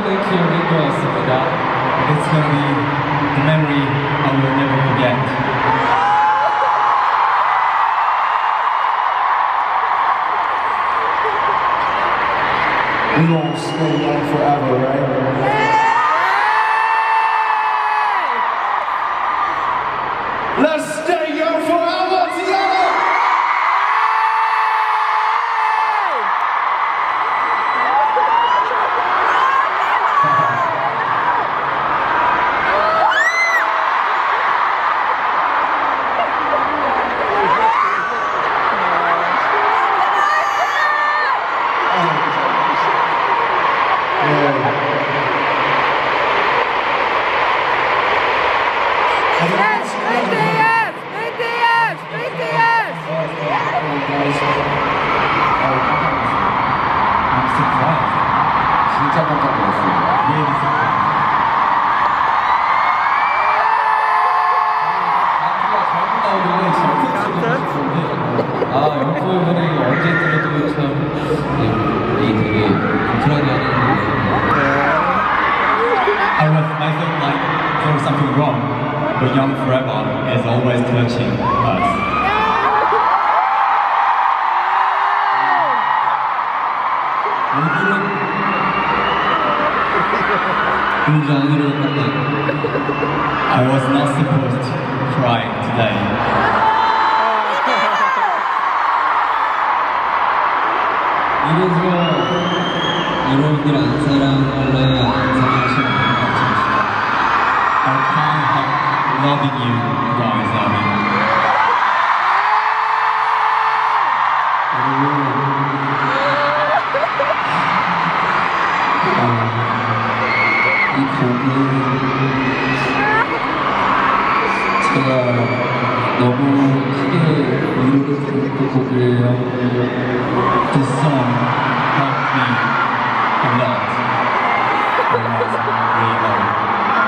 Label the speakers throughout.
Speaker 1: 기억인 것 같습니다.
Speaker 2: It's gonna be the memory I will never forget.
Speaker 3: We won't stay young forever, right? Let's stay young forever together!
Speaker 2: 진짜 깜짝 놀랐어요.
Speaker 1: 영포의 분위기 언제 들어도 참 되게 불안해 하는
Speaker 2: I felt like there was something wrong, but Young Forever is always touching us. I was not supposed to cry today.
Speaker 1: 이래서 여러분들 안사랑할래요? 안사랑하시는 것 같습니다.
Speaker 2: I can't help loving you guys.
Speaker 1: 이 곡은 제가 너무 크게 위로를 받는 곡이에요.
Speaker 2: This song helped me a lot when I was really low.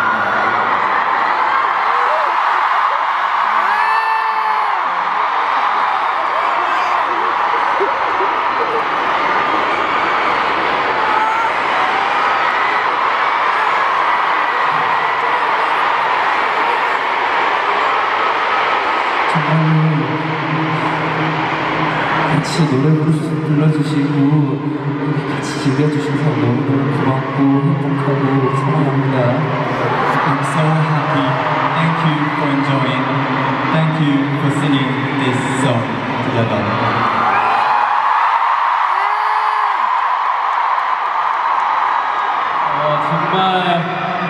Speaker 1: 같이 노래 불러주시고 같이 즐겨주셔서 너무너무 고맙고 행복하고 사랑합니다.
Speaker 2: I'm so happy. Thank you for enjoying. Thank you for singing this song together.
Speaker 1: 정말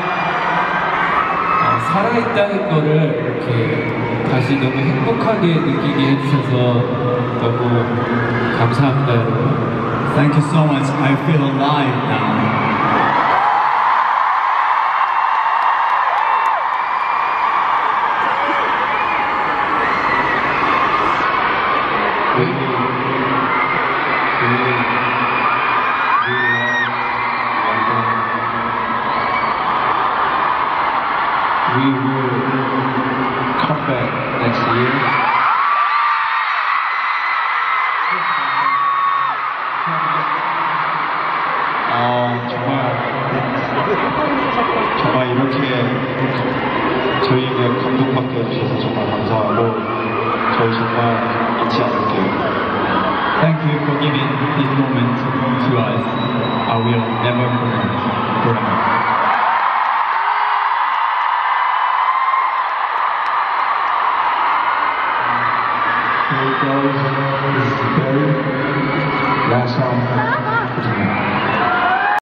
Speaker 1: 살아있다는 거를 이렇게 다시 너무 행복하게 느끼게 해주셔서 너무 감사합니다, 여러분.
Speaker 2: Thank you so much. I feel alive now.
Speaker 1: We will come back next year.
Speaker 3: 정말 이렇게 저희에게 감동받게 해주셔서 정말 감사하고 저희 정말 잊지 않을게요.
Speaker 2: Thank you for giving this moment to us. I will never forget forever.
Speaker 3: Here it goes. This is Barry. Last song.